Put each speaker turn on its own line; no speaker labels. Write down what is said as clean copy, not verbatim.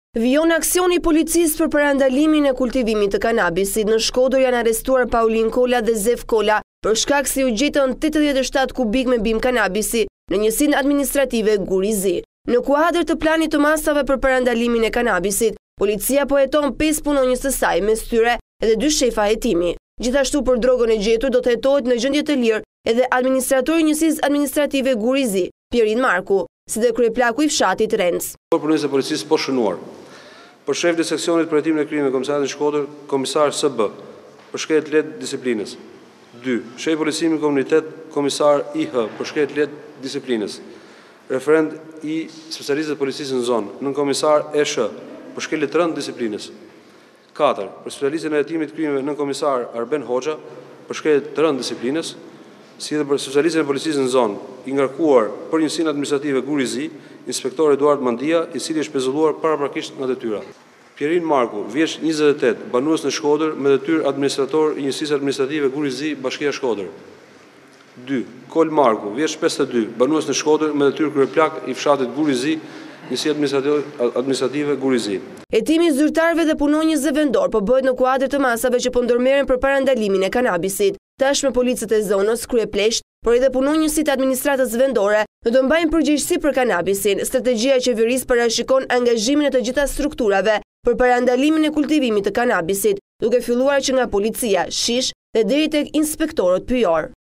Vijon aksioni policisë për parandalimin e kultivimit të kanabisit. Në Shkodër janë arrestuar Paulin Kola dhe Zef Kola për shkak se u gjetën 87 kubik me bim kanabisi në njësinë administrative Gurizi. Në kuadër të planit të masave për parandalimin e kanabisit, policia po heton 5 punonjës të saj, mes tyre edhe 2 shefa hetimi. Gjithashtu për drogën e gjetur do të hetohet në gjendje të lirë edhe administratori i njësisë administrative Gurizi, Pierin Marku, si dhe kryeplaku i fshatit Renc.
Punonjës e policisë po shënuar. Për shef të seksionit për hetimin e krimit komisariat Shkodër, komisar SB, për shkelje të lehtë disiplinës. 2. Shef policimi komunitet, komisar IH, për shkelje të lehtë disiplinës. Referent i specialistët të policisë në zonë, nën komisar ESH, për shkelje të rëndë disiplinës. 4. Për specialistën e hetimit të krimeve nën komisar Arben Hoxha, për shkelje të rëndë disiplinës, si dhe për specialistën e policisë në zonë, i ngarkuar për njësinë administrative Gurizi, inspektor Eduard Mandia, i cili është pezulluar paraprakisht nga detyra. Pierin Marku, vjeç 28, banues në Shkodër, me detyrë administrator i njësisë administrative Gurizi, Bashkia Shkodër. 2. Kol Marku, vjeç 52, banues në Shkodër, me detyrë kryeplak i fshatit Gurizi, njësi administrative Gurizi.
Hetimi i zyrtarëve dhe punonjësve vendor po bëhet në kuadër të masave që po ndërmerren për parandalimin e kanabisit. Tashmë policët e zonës, kryeplesht, por edhe punonjësit administratës vendore do të mbajnë përgjegjësi për kanabisin. Strategjia e qeverisë parashikon angazhimin e të gjitha strukturave për parandalimin e kultivimit të kanabisit, duke filluar që nga policia, shish dhe deri tek inspektorët pyjor.